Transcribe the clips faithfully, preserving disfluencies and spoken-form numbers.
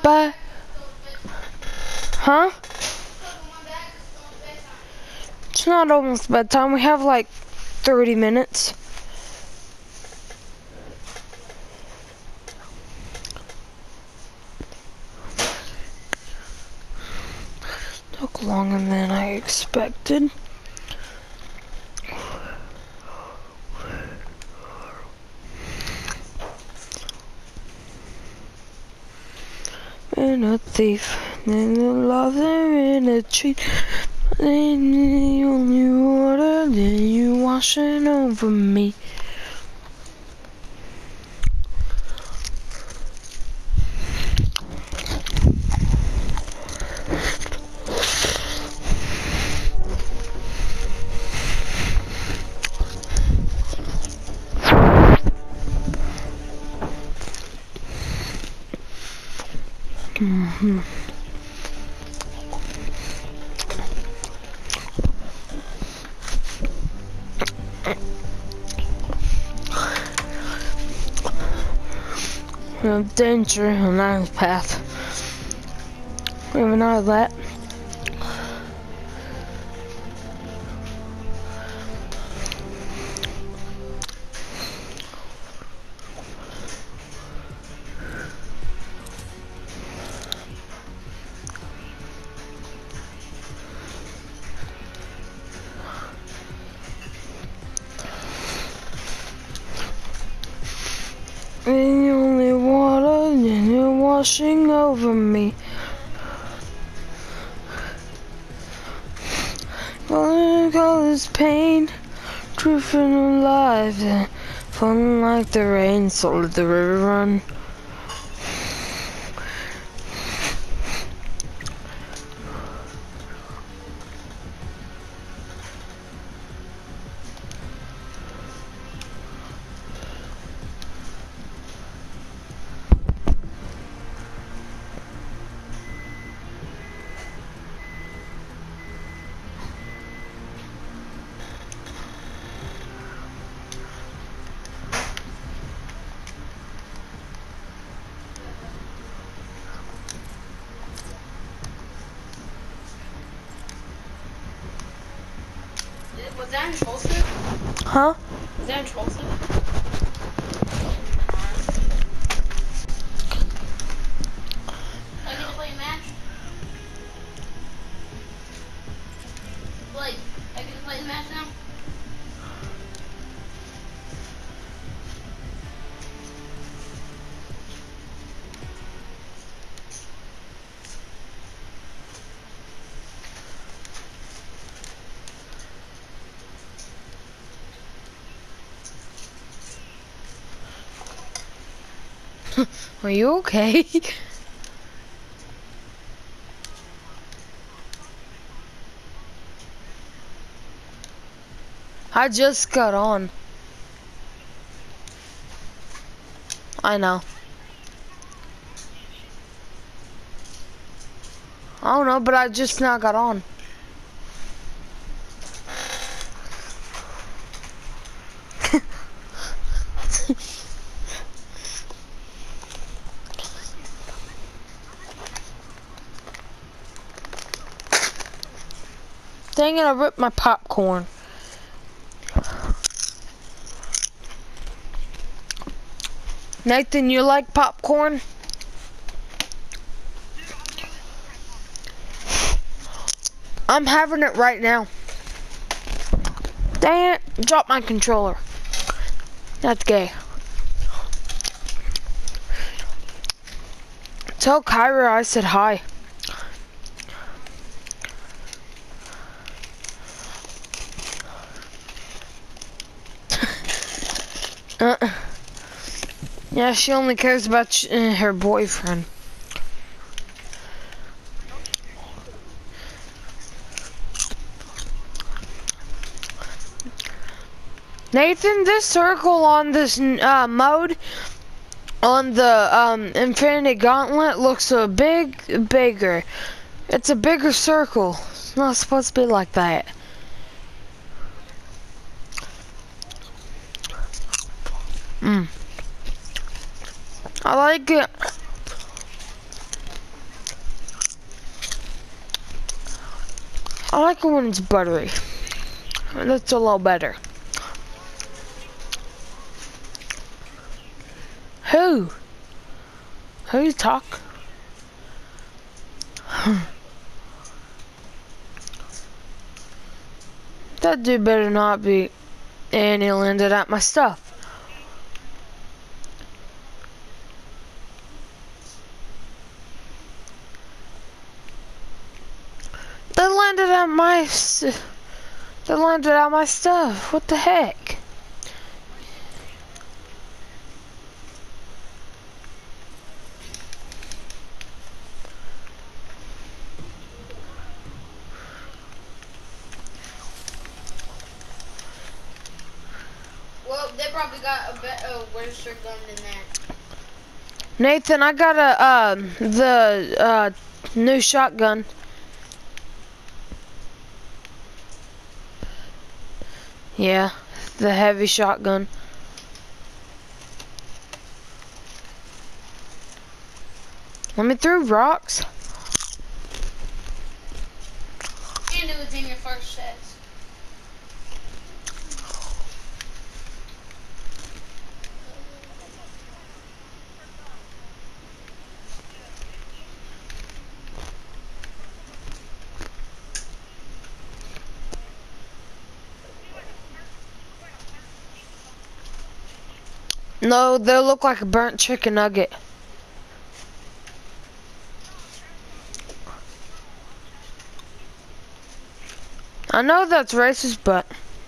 But, huh? It's not almost bedtime. We have like thirty minutes. Took longer than I expected. And a thief, and a lover and a treat. And the only water, then you washing over me. Mm-hmm. Danger on our path. We even know that. And the only water, and you're washing over me. All this pain, truth and alive, and falling like the rain, so let the river run. Was that in Charleston? Huh? Was that in Charleston? I get to play a match? Blake, I get to play the match now? Are you okay? I just got on. I know. I don't know, but I just now got on. Dang it, I ripped my popcorn. Nathan, you like popcorn? I'm having it right now. Dang it, drop my controller. That's gay. Tell Kyra I said hi. uh, yeah, she only cares about sh uh, her boyfriend. Nathan, this circle on this uh, mode, on the um, Infinity Gauntlet, looks a big, bigger. It's a bigger circle. It's not supposed to be like that. Mm. I like it. I like it when it's buttery. That's a little better. Who? Who you talk? That dude better not be. And he landed at my stuff. They landed at my. s- They landed at my stuff. What the heck? Well, they probably got a better, worse gun than that. Nathan, I got a um the uh new shotgun. Yeah, the heavy shotgun. Let me throw rocks. And it was in your first set. No, they look like a burnt chicken nugget. I know that's racist, but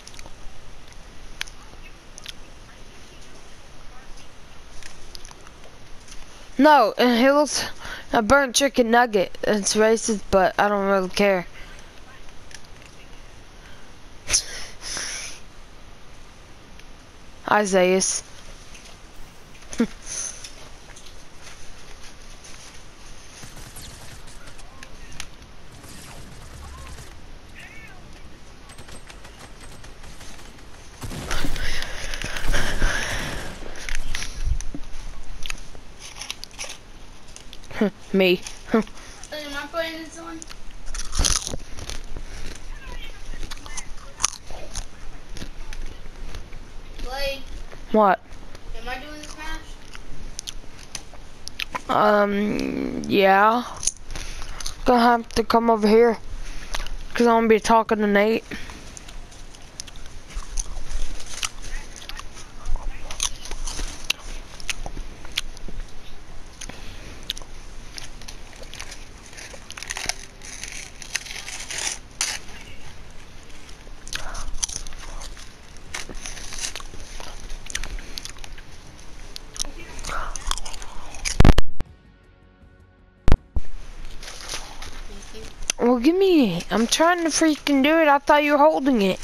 no, and he looks a burnt chicken nugget. It's racist, but I don't really care. Isaiah. Me. Am I putting this on? Blade, What? am I doing this match? Um, yeah. Gonna have to come over here. Cause I'm gonna be talking to Nate. Well, give me it. I'm trying to freaking do it. I thought you were holding it.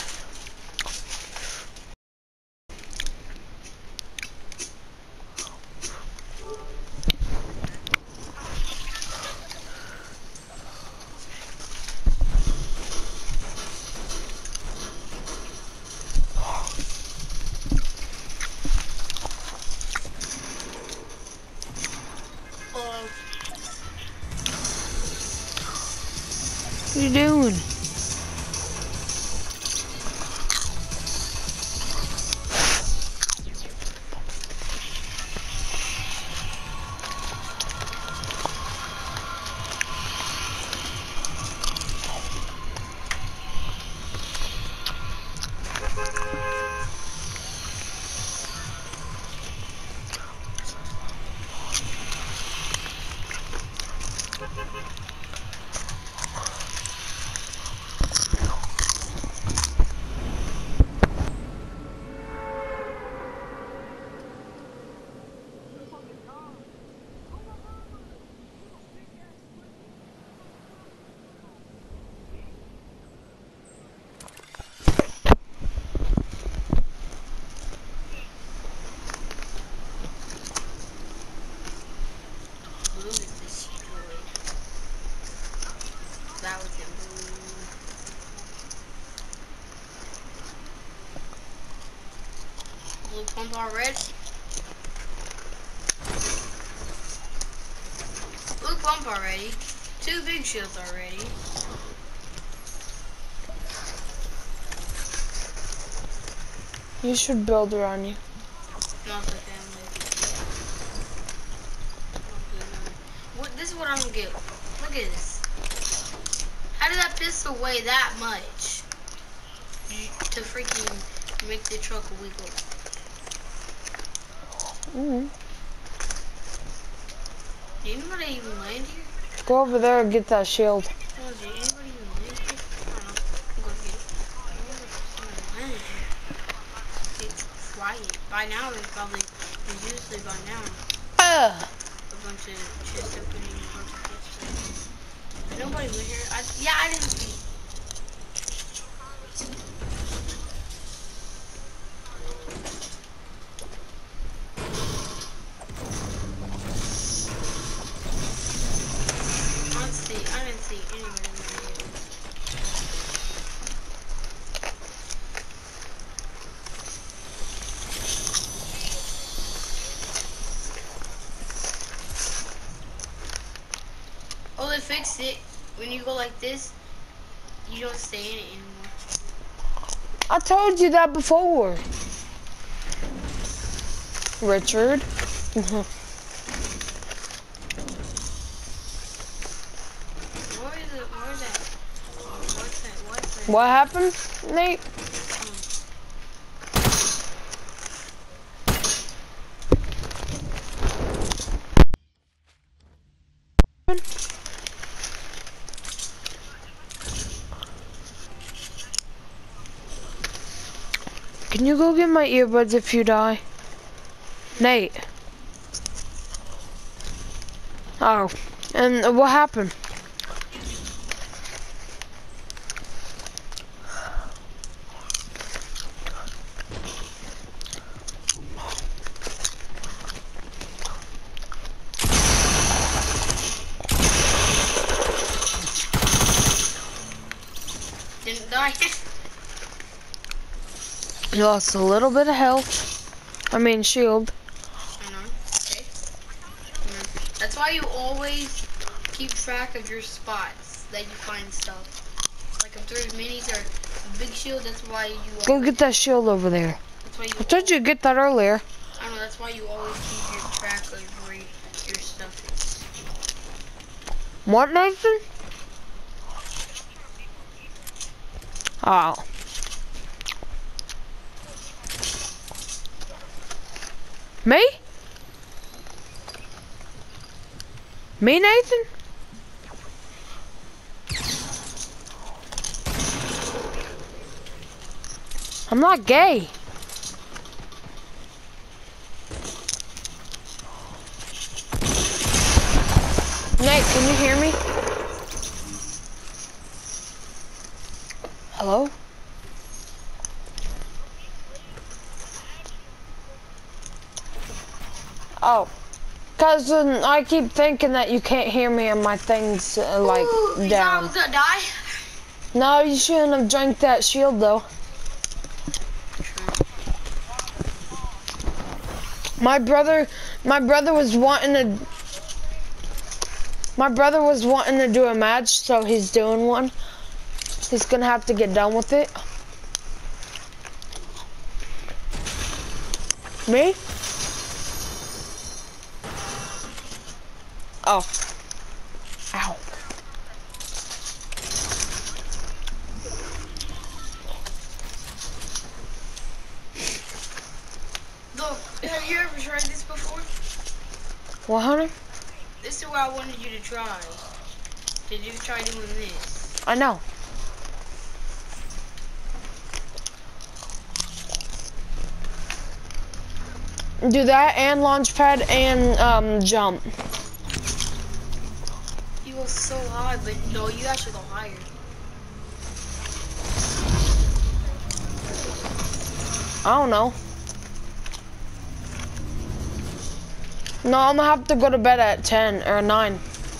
What are you doing? Blue is destroyed. That was in blue. Blue pump already. Blue pump already. Two big shields already. You should build around you. No, it's okay. I'm lazy. What? This is what I'm gonna get. Look at this. How did that pistol weigh that much to freaking make the truck wiggle? Mm-hmm. Did anybody even land here? Go over there and get that shield. Oh, did anybody even land here? I don't know. I'll go get it. I wonder if somebody landed here. It's quiet. By now, there's probably, there's usually by now, Uh. a bunch of chests opening, a bunch of chests. Nobody went here. I, yeah, I didn't see. Let's see. I didn't see anybody in here. Oh, they fixed it. When you go like this, you don't stay in it anymore. I told you that before. Richard. Where is it? Where is that? Oh, what's that? What's that? What happened, Nate? Can you go get my earbuds if you die? Nate. Oh, and what happened? Didn't die. You lost a little bit of health. I mean shield. I know. Okay. Yeah. That's why you always keep track of your spots that you find stuff. Like if there's minis or a big shield, that's why you. Go always, get that shield over there. That's why you. I told you to get that earlier. I know. That's why you always keep your track of where your stuff is. What, Nathan? Oh. Me? Me, Nathan? I'm not gay. Nate, can you hear me? Hello? Oh, cause um, I keep thinking that you can't hear me and my thing's uh, like Ooh, you down. thought I was gonna die? No, you shouldn't have drank that shield though. My brother, my brother was wanting to. My brother was wanting to do a match, so he's doing one. He's gonna have to get done with it. Me? Oh. Ow. Look, have you ever tried this before? What, honey? This is what I wanted you to try. Did you try doing this? I know. Do that and launch pad and um, jump. You go so high, but no, you actually go higher. I don't know. No, I'm gonna have to go to bed at ten or nine.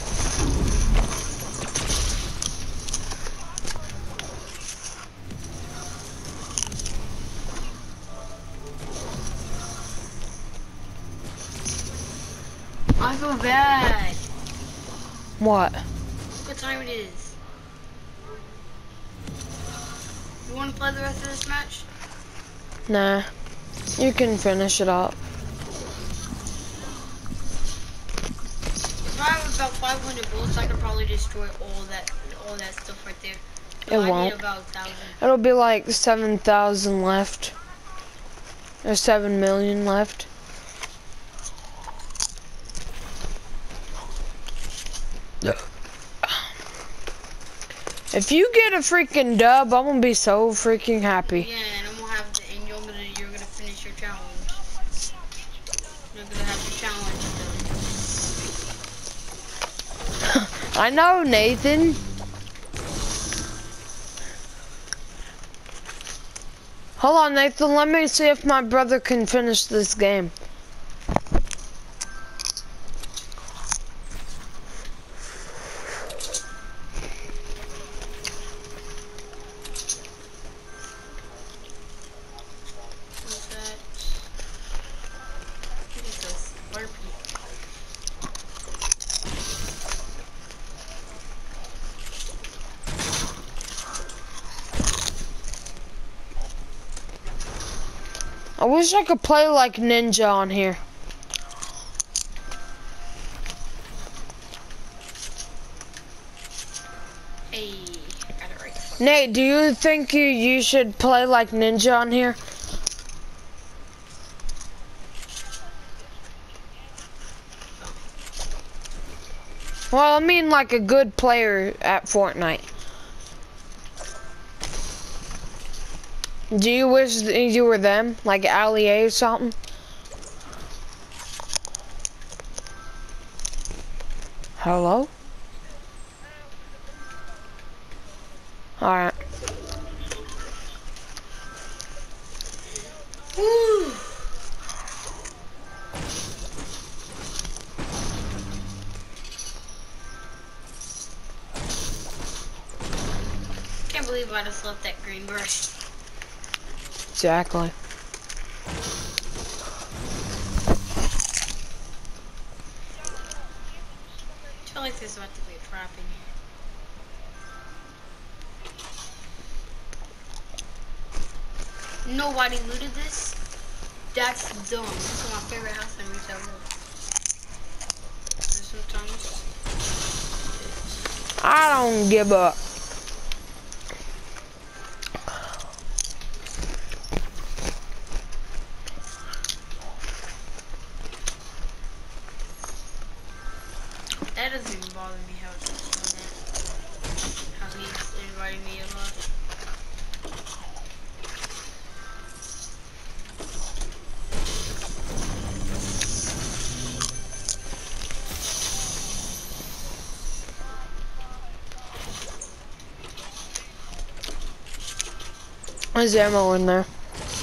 I feel bad. What? Look what time it is. You want to play the rest of this match? Nah, you can finish it up. If I have about five hundred bullets, I could probably destroy all that, all that stuff right there. It I won't. need about a thousand. It'll be like seven thousand left. Or seven million left. If you get a freaking dub, I'm gonna be so freaking happy. Yeah, and I'm gonna have to, and you're gonna, you're gonna finish your challenge. You're gonna have your challenge done. I know, Nathan. Hold on, Nathan. Let me see if my brother can finish this game. What's that? What is this? Slurpee. I wish I could play like Ninja on here. Hey, I got it right. Nate, do you think you, you should play like Ninja on here? Well, I mean like a good player at Fortnite. Do you wish that you were them? Like Ali A or something? Hello? Alright. Woo! Can't believe I just left that green brush. Exactly. I feel like there's about to be a trap in here. Nobody looted this? That's dumb. This is my favorite house in Retail World. There's some tunnels. I don't give up. That doesn't even bother me how it's doing that. How he's inviting me a lot. There's ammo in there.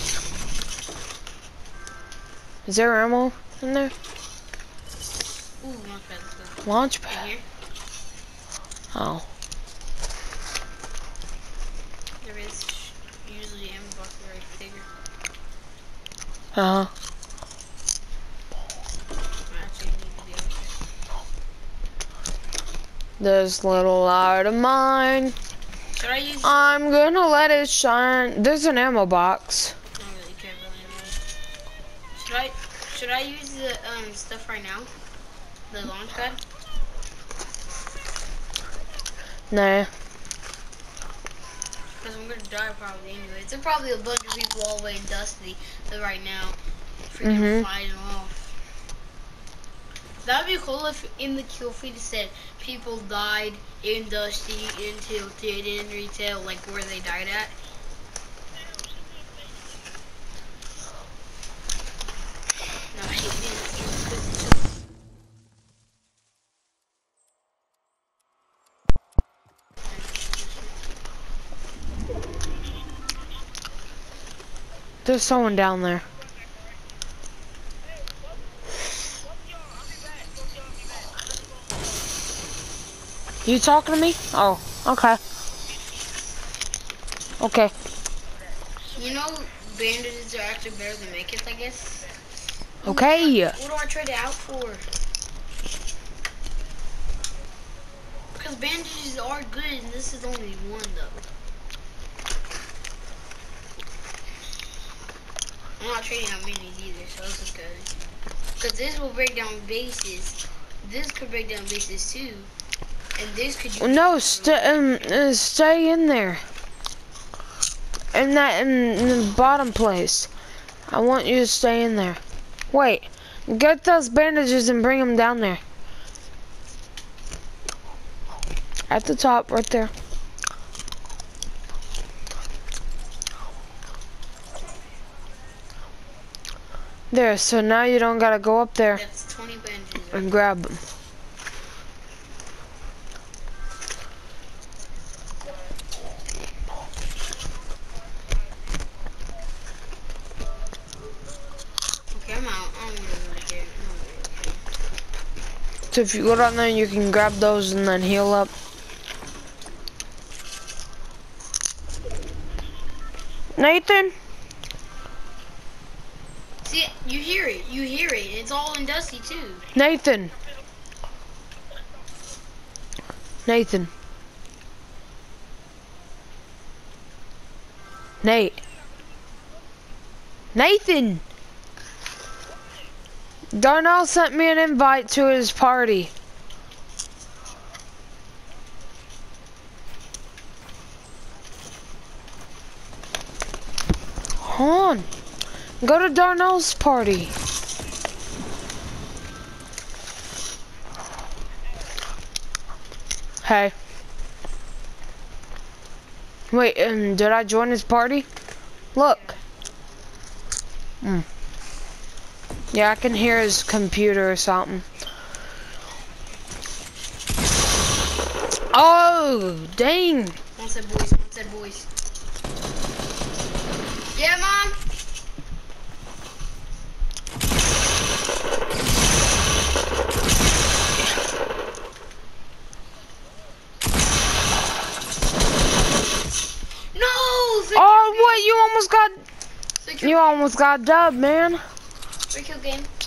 Is there ammo in there? Ooh, launch pad, let's go. Launch In pad. here? Oh. There is usually ammo box right bigger. Uh huh. Actually, I need to be over This little light of mine. here. Should I use? I'm gonna let it shine. There's an ammo box. I don't really care about ammo. Should I? Should I use the um stuff right now? The launch pad? Nah. Because I'm gonna die probably anyway. There's probably a bunch of people all the way in Dusty that right now freaking Mhm. fighting off. That'd be cool if in the kill feed it said people died in Dusty, in Tilted, in Retail, like where they died at. No, I hate this. There's someone down there. You talking to me? Oh, okay. Okay. You know, bandages are actually better than makeup, I guess. Okay. What do I trade it out for? Because bandages are good, and this is only one though. I'm not trading out minis either, so this is good. Because this will break down bases. This could break down bases too. And this could use No, stay um, uh, stay in there. In that in, in the bottom place. I want you to stay in there. Wait, get those bandages and bring them down there. At the top, right there. There, so now you don't gotta go up there. That's twenty bandages. And grab them. Okay, I'm out. I don't really care. I don't really care. So if you go down there, you can grab those and then heal up. Nathan? See, you hear it. You hear it. It's all in Dusty too. Nathan. Nathan. Nate. Nathan! Darnell sent me an invite to his party. Hold on. Go to Darnell's party. Hey. Wait, um, did I join his party? Look. Hmm. Yeah, I can hear his computer or something. Oh, dang. One said boys, one said boys. Yeah, Mom? No! Oh, what? You almost got... Three kill You almost got dubbed, man. Three kill game.